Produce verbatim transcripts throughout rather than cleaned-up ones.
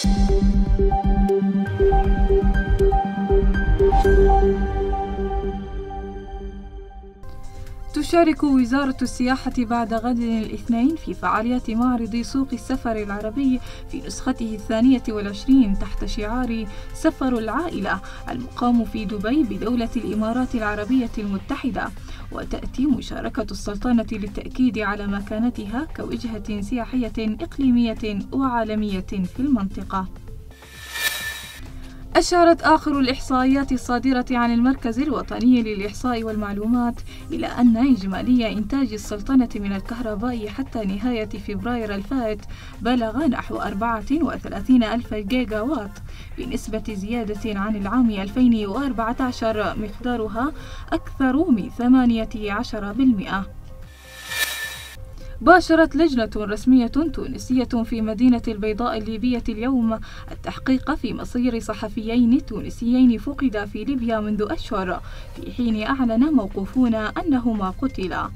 تشارك وزارة السياحة بعد غد الاثنين في فعاليات معرض سوق السفر العربي في نسخته الثانية والعشرين تحت شعار سفر العائلة المقام في دبي بدولة الإمارات العربية المتحدة. وتأتي مشاركة السلطنة للتأكيد على مكانتها كوجهة سياحية إقليمية وعالمية في المنطقة. أشارت آخر الإحصائيات الصادرة عن المركز الوطني للإحصاء والمعلومات إلى أن إجمالي إنتاج السلطنة من الكهرباء حتى نهاية فبراير الفائت بلغ نحو أربعة وثلاثين ألف جيجا وات بنسبة زيادة عن العام ألفين وأربعة عشر مقدارها أكثر من ثمانية عشر بالمئة. باشرت لجنة رسمية تونسية في مدينة البيضاء الليبية اليوم التحقيق في مصير صحفيين تونسيين فقدا في ليبيا منذ أشهر، في حين أعلن موقوفون أنهما قتلا.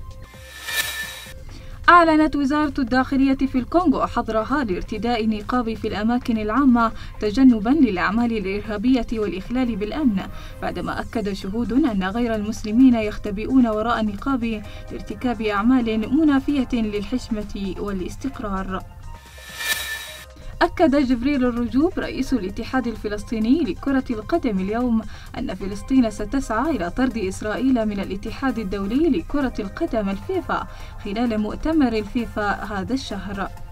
أعلنت وزارة الداخلية في الكونغو حظرها لارتداء النقاب في الأماكن العامة تجنبا للأعمال الإرهابية والإخلال بالأمن، بعدما أكد شهود أن غير المسلمين يختبئون وراء النقاب لارتكاب أعمال منافية للحشمة والاستقرار. أكد جبريل الرجوب رئيس الاتحاد الفلسطيني لكرة القدم اليوم أن فلسطين ستسعى إلى طرد إسرائيل من الاتحاد الدولي لكرة القدم الفيفا خلال مؤتمر الفيفا هذا الشهر.